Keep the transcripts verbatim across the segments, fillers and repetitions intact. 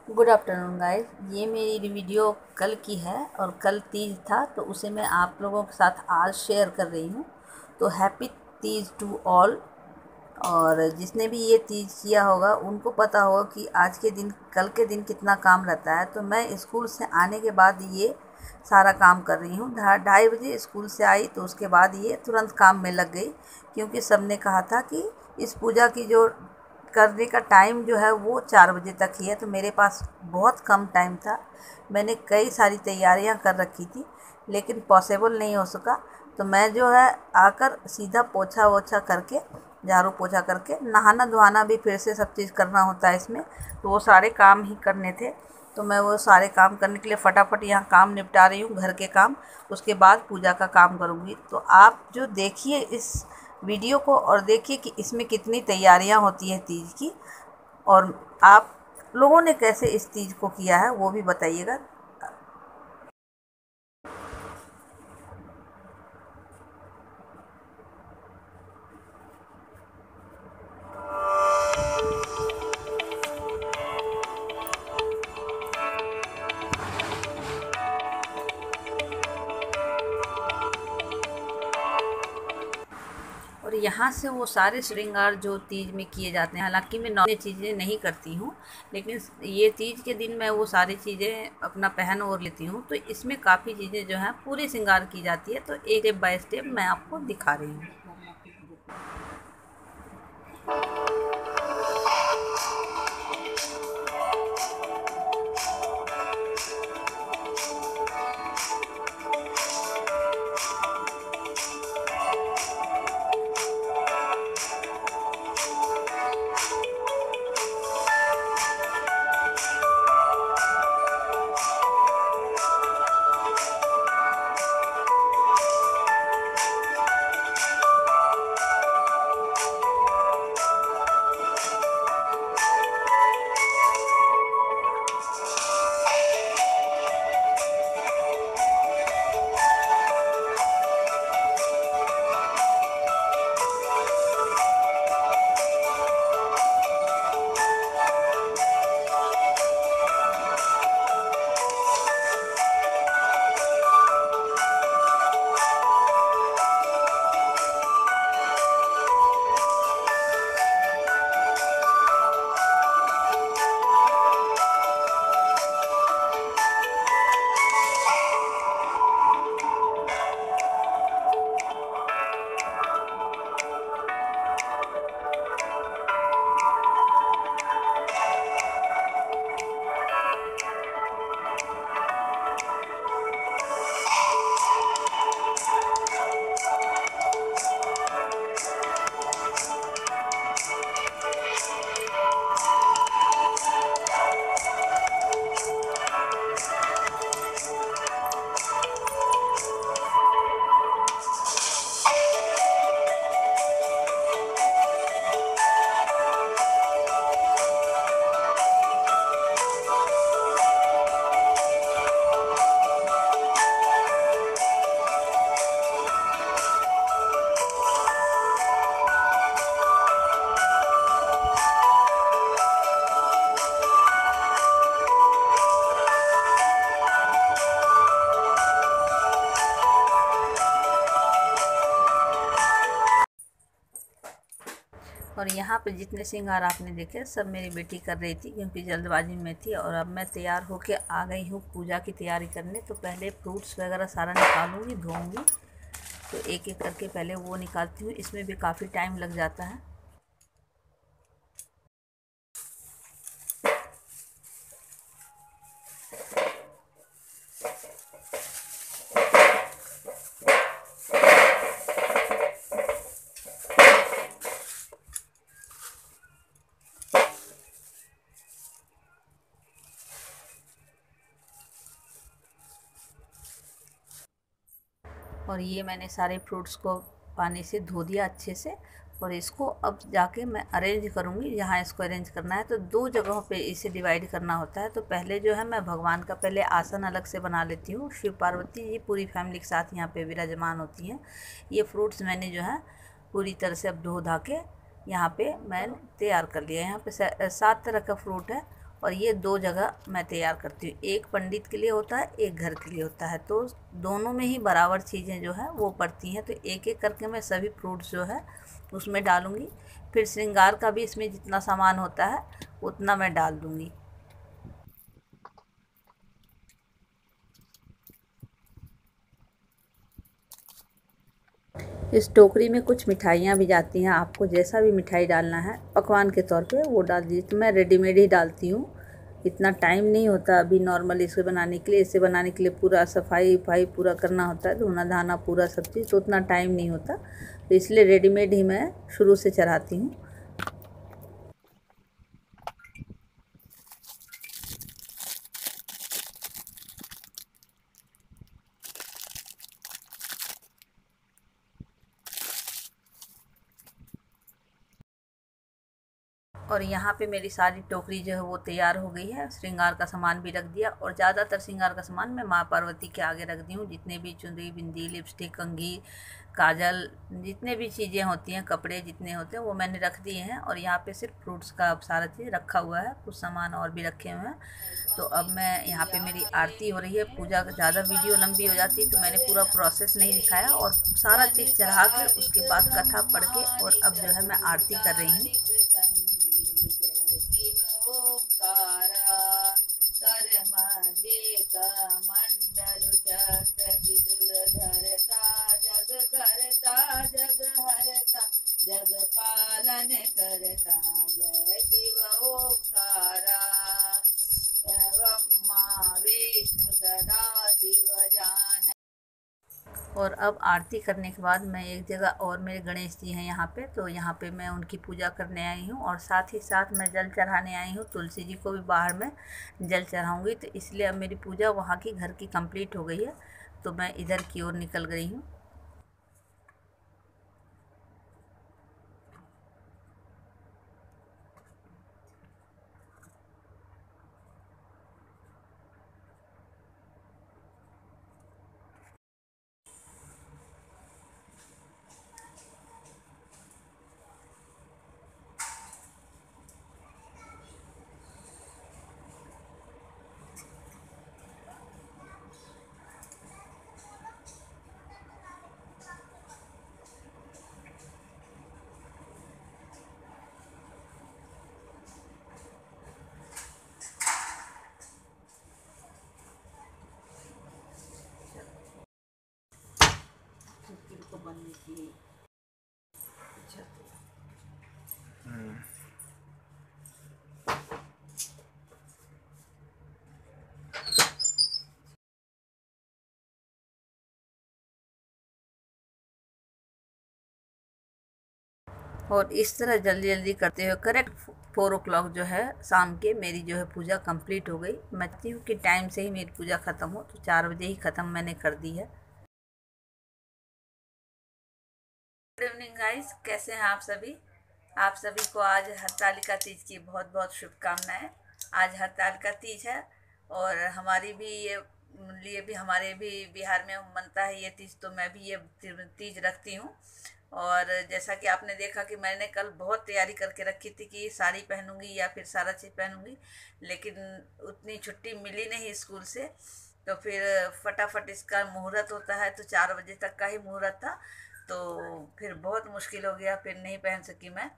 Good afternoon guys. ये मेरी video कल की है और कल तीज था तो उसे मैं आप लोगों के साथ आज शेयर कर रही हूँ। तो हैप्पी तीज टू ऑल। और जिसने भी ये तीज किया होगा उनको पता होगा कि आज के दिन कल के दिन कितना काम रहता है। तो मैं स्कूल से आने के बाद ये सारा काम कर रही हूँ। ढाई बजे स्कूल से आई तो उसके बाद ये तुरंत काम में लग गई, क्योंकि सब ने कहा था कि इस पूजा की जो करने का टाइम जो है वो चार बजे तक ही है। तो मेरे पास बहुत कम टाइम था। मैंने कई सारी तैयारियां कर रखी थी लेकिन पॉसिबल नहीं हो सका। तो मैं जो है आकर सीधा पोछा वोछा करके, झाड़ू पोछा करके, नहाना धोना भी फिर से सब चीज़ करना होता है इसमें, तो वो सारे काम ही करने थे। तो मैं वो सारे काम करने के लिए फटाफट यहाँ काम निपटा रही हूँ, घर के काम। उसके बाद पूजा का काम करूँगी। तो आप जो देखिए इस वीडियो को और देखिए कि इसमें कितनी तैयारियां होती है तीज की, और आप लोगों ने कैसे इस तीज को किया है वो भी बताइएगा। और यहाँ से वो सारे श्रृंगार जो तीज में किए जाते हैं, हालांकि मैं नॉर्मल चीज़ें नहीं करती हूँ, लेकिन ये तीज के दिन मैं वो सारी चीज़ें अपना पहन और लेती हूँ। तो इसमें काफ़ी चीज़ें जो हैं पूरे श्रृंगार की जाती है। तो एक स्टेप बाय स्टेप मैं आपको दिखा रही हूँ। और यहाँ पे जितने श्रृंगार आपने देखे सब मेरी बेटी कर रही थी, क्योंकि जल्दबाजी में थी। और अब मैं तैयार होके आ गई हूँ पूजा की तैयारी करने। तो पहले फ्रूट्स वगैरह सारा निकालूंगी, धोऊंगी। तो एक एक करके पहले वो निकालती हूँ, इसमें भी काफ़ी टाइम लग जाता है। और ये मैंने सारे फ्रूट्स को पानी से धो दिया अच्छे से। और इसको अब जाके मैं अरेंज करूँगी। जहाँ इसको अरेंज करना है तो दो जगहों पे इसे डिवाइड करना होता है। तो पहले जो है मैं भगवान का पहले आसन अलग से बना लेती हूँ। शिव पार्वती जी पूरी फैमिली के साथ यहाँ पे विराजमान होती हैं। ये फ्रूट्स मैंने जो है पूरी तरह से अब धो धा के यहाँ पे मैं तैयार कर लिया। यहाँ पे सात तरह का फ्रूट है और ये दो जगह मैं तैयार करती हूँ, एक पंडित के लिए होता है, एक घर के लिए होता है, तो दोनों में ही बराबर चीज़ें जो है वो पड़ती हैं। तो एक एक करके मैं सभी फ्रूट्स जो है उसमें डालूँगी। फिर श्रृंगार का भी इसमें जितना सामान होता है उतना मैं डाल दूँगी। इस टोकरी में कुछ मिठाइयाँ भी जाती हैं, आपको जैसा भी मिठाई डालना है पकवान के तौर पे वो डाल दीजिए। तो मैं रेडीमेड ही डालती हूँ, इतना टाइम नहीं होता अभी नॉर्मल इसे बनाने के लिए। इसे बनाने के लिए पूरा सफाई वफाई पूरा करना होता है, धोना धाना पूरा सब चीज़, तो उतना टाइम नहीं होता, तो इसलिए रेडीमेड ही मैं शुरू से चढ़ाती हूँ। और यहाँ पे मेरी सारी टोकरी जो है वो तैयार हो गई है। श्रृंगार का सामान भी रख दिया, और ज़्यादातर श्रृंगार का सामान मैं माँ पार्वती के आगे रख दी हूँ। जितने भी चुंदरी, बिंदी, लिपस्टिक, कंघी, काजल, जितने भी चीज़ें होती हैं, कपड़े जितने होते हैं वो मैंने रख दिए हैं। और यहाँ पे सिर्फ फ्रूट्स का सारा चीज़ रखा हुआ है, कुछ सामान और भी रखे हुए हैं। तो अब मैं यहाँ पे मेरी आरती हो रही है। पूजा ज़्यादा वीडियो लंबी हो जाती है तो मैंने पूरा प्रोसेस नहीं दिखाया, और सारा चीज़ चढ़ा के उसके बाद कथा पढ़ के और अब जो है मैं आरती कर रही हूँ। मंडल धरता जग करता जग हरता जग पालन करता जय शिव ओंकारा ब्रह्मा विष्णु सदा शिव जान। और अब आरती करने के बाद मैं एक जगह और, मेरे गणेश जी हैं यहाँ पे, तो यहाँ पे मैं उनकी पूजा करने आई हूँ, और साथ ही साथ मैं जल चढ़ाने आई हूँ। तुलसी जी को भी बाहर में जल चढ़ाऊँगी, तो इसलिए अब मेरी पूजा वहाँ की घर की कंप्लीट हो गई है, तो मैं इधर की ओर निकल गई हूँ। को बनने की और इस तरह जल्दी जल्दी करते हुए करेक्ट फोर ओ क्लॉक जो है शाम के मेरी जो है पूजा कंप्लीट हो गई। मैं चाहती हूँ कि टाइम से ही मेरी पूजा ख़त्म हो, तो चार बजे ही ख़त्म मैंने कर दी है। गुड इवनिंग गाइस, कैसे हैं आप सभी? आप सभी को आज हरतालिका तीज की बहुत बहुत शुभकामनाएं। आज हरतालिका तीज है, और हमारी भी ये लिए भी हमारे भी बिहार में मनता है ये तीज, तो मैं भी ये तीज रखती हूँ। और जैसा कि आपने देखा कि मैंने कल बहुत तैयारी करके रखी थी कि साड़ी पहनूंगी या फिर सारा चीज़ पहनूंगी, लेकिन उतनी छुट्टी मिली नहीं स्कूल से, तो फिर फटाफट इसका मुहूर्त होता है, तो चार बजे तक का ही मुहूर्त था, तो फिर बहुत मुश्किल हो गया, फिर नहीं पहन सकी मैं।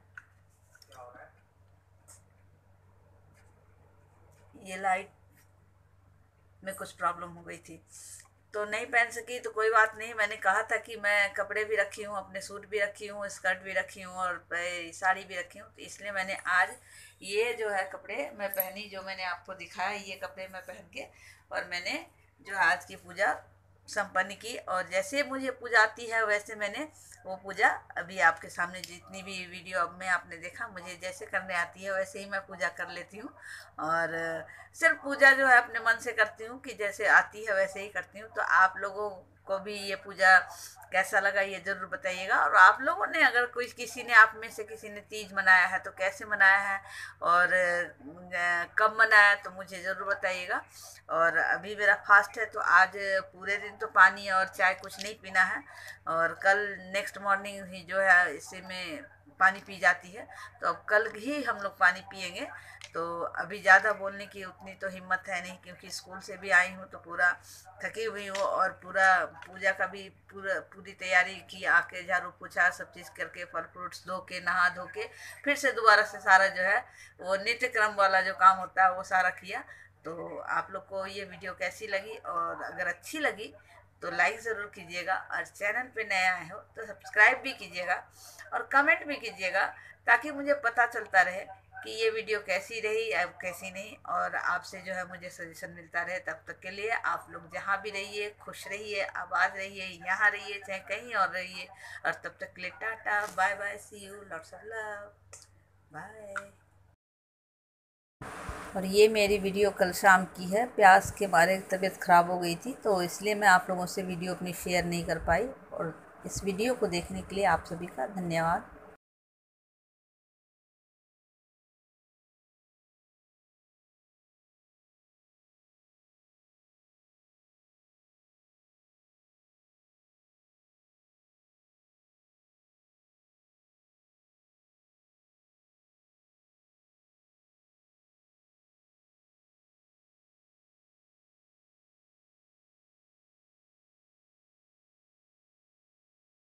ये लाइट में कुछ प्रॉब्लम हो गई थी तो नहीं पहन सकी, तो कोई बात नहीं। मैंने कहा था कि मैं कपड़े भी रखी हूँ, अपने सूट भी रखी हूँ, स्कर्ट भी रखी हूँ, और साड़ी भी रखी हूँ, तो इसलिए मैंने आज ये जो है कपड़े मैं पहनी, जो मैंने आपको दिखाया, ये कपड़े मैं पहन के और मैंने जो आज की पूजा संपन्न की। और जैसे मुझे पूजा आती है वैसे मैंने वो पूजा अभी आपके सामने, जितनी भी वीडियो अब में आपने देखा, मुझे जैसे करने आती है वैसे ही मैं पूजा कर लेती हूँ। और सिर्फ पूजा जो है अपने मन से करती हूँ कि जैसे आती है वैसे ही करती हूँ। तो आप लोगों को भी ये पूजा कैसा लगा ये ज़रूर बताइएगा। और आप लोगों ने, अगर कोई किसी ने, आप में से किसी ने तीज मनाया है तो कैसे मनाया है और कब मनाया, तो मुझे ज़रूर बताइएगा। और अभी मेरा फास्ट है, तो आज पूरे दिन तो पानी और चाय कुछ नहीं पीना है, और कल नेक्स्ट मॉर्निंग ही जो है इसी में पानी पी जाती है। तो अब कल ही हम लोग पानी पिएंगे। तो अभी ज़्यादा बोलने की उतनी तो हिम्मत है नहीं, क्योंकि स्कूल से भी आई हूँ तो पूरा थकी हुई हूँ, और पूरा पूजा का भी पूरा पूरी तैयारी की, आके झाड़ू पोछा सब चीज़ करके फल फ्रूट्स धो के नहा धो के फिर से दोबारा से सारा जो है वो नित्य क्रम वाला जो काम होता है वो सारा किया। तो आप लोग को ये वीडियो कैसी लगी, और अगर अच्छी लगी तो लाइक ज़रूर कीजिएगा, और चैनल पे नया आए हो तो सब्सक्राइब भी कीजिएगा और कमेंट भी कीजिएगा, ताकि मुझे पता चलता रहे कि ये वीडियो कैसी रही या कैसी नहीं, और आपसे जो है मुझे सजेशन मिलता रहे। तब तक के लिए आप लोग जहाँ भी रहिए खुश रहिए, आबाद रहिए, यहाँ रहिए चाहे कहीं और रहिए, और तब तक के लिए tata bye bye, see you, lots of love, bye. और ये मेरी वीडियो कल शाम की है, प्यास के बारे तबीयत ख़राब हो गई थी, तो इसलिए मैं आप लोगों से वीडियो अपनी शेयर नहीं कर पाई। और इस वीडियो को देखने के लिए आप सभी का धन्यवाद।